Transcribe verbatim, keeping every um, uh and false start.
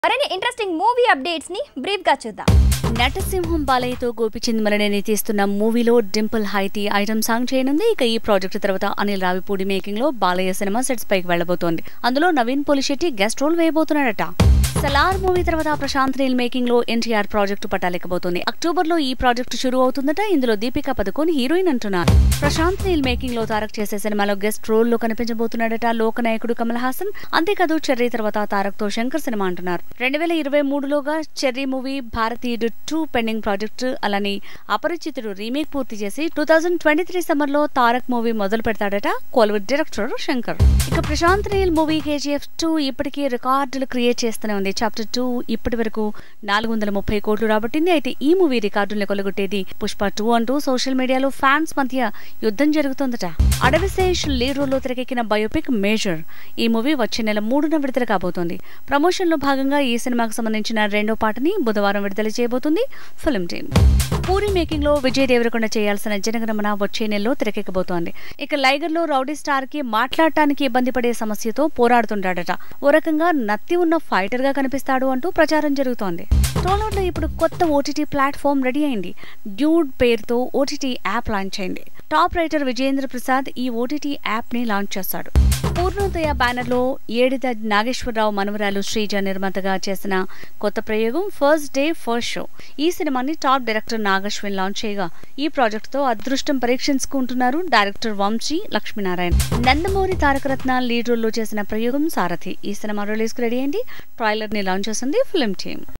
మరిన్ని interesting movie updates ని brief గా చూద్దాం. నటసింహం బాలయ్యతో గోపిచంద్ మరణని తీస్తున్న మూవీలో డింపుల్ హైటీ ఐటమ్ సాంగ్ చేయనుంది. ఇక ఈ ప్రాజెక్ట్ తర్వాత అనిల్ రావిపూడి మేకింగ్ లో బాలయ్య సినిమా సెట్స్ పైకి వెళ్లబోతోంది. అందులో నవీన్ పోలిశెట్టి గెస్ట్ రోల్ వేయబోతున్నాడట. సలార్ మూవీ తర్వాత ప్రశాంత్ నీల్ మేకింగ్ లో ఎన్టీఆర్ ప్రాజెక్టు పట్టాలెక్కబోతోంది. అక్టోబర్ లో ఈ ప్రాజెక్టు షురూ అవుతుందట. ఇందులో దీపికా పదుకోన్ హీరోయిన్ అంటున్నారు. ప్రశాంత్ నీల్ మేకింగ్ లో తారక్ చేసే సినిమాలో గెస్ట్ రోల్ లో కనిపించబోతున్నాడట లోకనాయకుడు కమల్ హాసన్. అంతేకాదు చెర్రీ తర్వాత తారక్ తో శంకర్ సినిమా అంటున్నారు. రెండు వేల ఇరవై మూడులోగా Cherry movie, Bharateeyudu two pending project, అలానే అపరిచితుడు రీమేక్ పూర్తి చేసి two thousand twenty three summer లో తారక్ మూవీ మొదలు పెడతాడట కోలీవుడ్ డైరెక్టర్ శంకర్. ఇక ప్రశాంత్ నీల్ మూవీ కేజీఎఫ్ టూ ఇప్పటికీ రికార్డులు క్రియేట్ చేస్తూనే ఉంది. చాప్టర్ టూ ఇప్పటి వరకు నాలుగు వందల ముప్పై కోట్లు రాబట్టింది. అయితే ఈ మూవీ రికార్డుల్ని కొలగొట్టేది పుష్ప టూ అంటూ సోషల్ మీడియాలో ఫ్యాన్స్ మధ్య యుద్ధం జరుగుతోందట. అడవిశేష్ లీడ్ రోల్లో తెరకెక్కిన బయోపిక్ మేజర్ ఈ మూవీ వచ్చే నెల మూడున విడుదల కాబోతోంది. ప్రమోషన్ లో భాగంగా ఈ సినిమాకు సంబంధించిన రెండో పాటని బుధవారం విడుదల చేయబోతుంది ఫిల్మ్ టీమ్. పూరి మేకింగ్ లో విజయ్ దేవరకొండ చేయాల్సిన జనగణమన వచ్చే నెలలో తెరకెక్కబోతోంది. ఇక లైగర్ లో రౌడీ స్టార్ కి మాట్లాడటానికి ఇబ్బంది పడే సమస్యతో పోరాడుతుంటాడట. ఓ రకంగా నత్తి ఉన్న ఫైటర్ గా కనిపిస్తాడు అంటూ ప్రచారం జరుగుతోంది. టాలీవుడ్ లో ఇప్పుడు కొత్త ఓటీటీ ప్లాట్ఫామ్ రెడీ అయింది. డ్యూడ్ పేరుతో ఓటీటీ యాప్ లాంచ్ అయింది. టాప్ రైటర్ విజయేంద్ర ప్రసాద్ ఈ ఓటీటీ యాప్ ని లాంచ్ చేశాడు. పూర్ణోదయ బ్యానర్ లో ఏడిద నాగేశ్వరరావు మనవరాలు శ్రీజ నిర్మాతగా చేసిన కొత్త ప్రయోగం ఫస్ట్ డే ఫస్ట్ షో. ఈ సినిమాని టాప్ డైరెక్టర్ నాగశ్విన్ లాంచ్ చేయగా ఈ ప్రాజెక్ట్ తో అదృష్టం పరీక్షించుకుంటున్నారు director Vamsi Lakshminarayana. Nandamuri Tarakaratna lead role లో చేసిన ప్రయోగం సారథి. ఈ సినిమా రిలీజ్ కు రెడీ అయింది. ట్రైలర్ ని లాంచ్ చేసింది ఫిల్మ్ టీమ్.